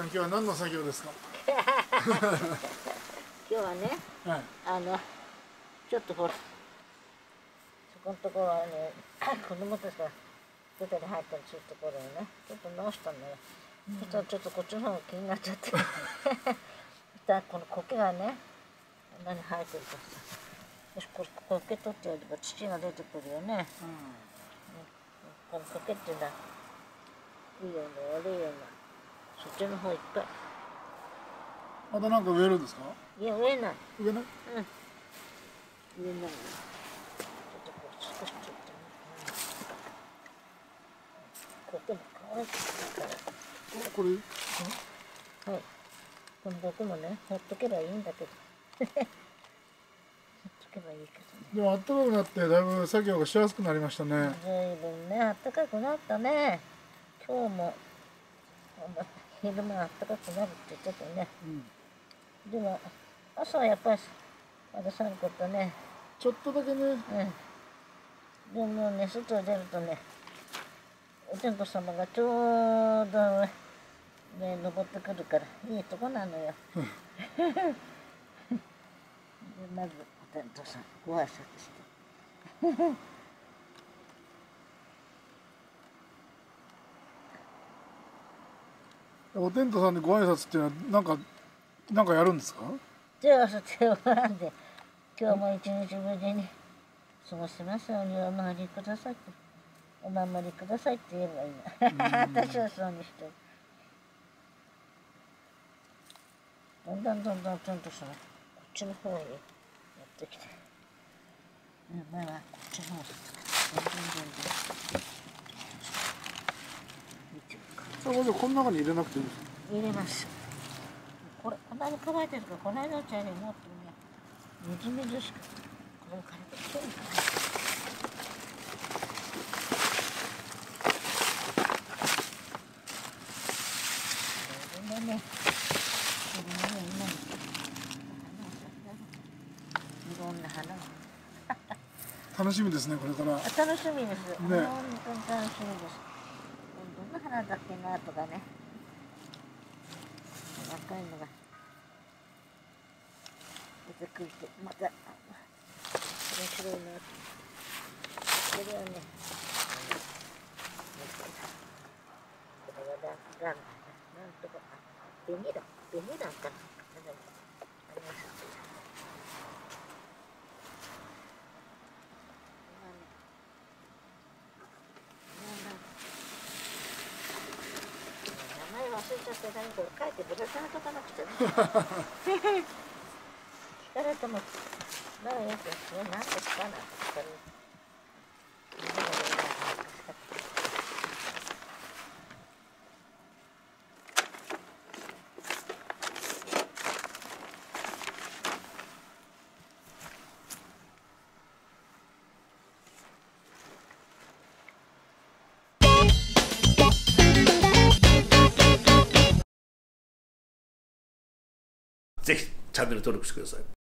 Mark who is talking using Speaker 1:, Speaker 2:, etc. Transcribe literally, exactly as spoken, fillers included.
Speaker 1: 今日は何の作業ですか？
Speaker 2: 今日はね、はい、あのちょっとほらそこのところはね子供たちが出たり入ったりするところをねちょっと直したんだよ。うん、そしたらちょっとこっちの方が気になっちゃってそしたらこの苔がね何生えてるかさ、よしこれ苔取ってやれば土が出てくるよね。うん、この苔っていうのはいいような悪いようなそっちの方いっぱい。
Speaker 1: またなんか植えるんですか？
Speaker 2: いや植えない。
Speaker 1: 植えない？うん。
Speaker 2: 植えない。ちょっとこう少しちょっとね。苔も可愛くなるから。
Speaker 1: これ？
Speaker 2: はい。この苔もねほっとけばいいんだけど。ほっとけばいいけどね。
Speaker 1: でも暖かくなってだいぶ作業がしやすくなりましたね。
Speaker 2: ずいぶんね暖かくなったね。今日も昼間暖かくなるって言ってたね。うん、でも朝はやっぱりまだ寒かったね。
Speaker 1: ちょっとだけね。うん。
Speaker 2: でもね外に出るとねお天道様がちょうどね登ってくるからいいとこなのよ。でまずお天道さんご挨拶して。
Speaker 1: お天道さんにご挨拶っていうのはなんかなんかやるんですか？
Speaker 2: 手を合わせて拝んで今日も一日無事に過ごせますようにお守りくださいってお守りくださいって言えばいいな。私はそうにしてる。だんだんだんだんお天道さんこっちの方へやってきて、前はこっちの方だったからどんどんどんどん
Speaker 1: それこの中に入れなくていいですか？
Speaker 2: 入れます。これこんなに乾いてるからこの間のうちはねもっとねみずみずしくこれを借りてきてるから。これでねこれもね今のいろんな花を
Speaker 1: 楽しみですねこれから。
Speaker 2: 楽しみです。ね、本当に楽しみです。どんな花だっけなとかね。若いのが出てくるとまた面白いな。これはね、これはランランなんとかベニラベニラかな。忘れちゃって何これ書いてぶら下げとかなくちゃね。聞かれてもなあよくそれ何ですかなって聞かれる。
Speaker 3: ぜひチャンネル登録してください。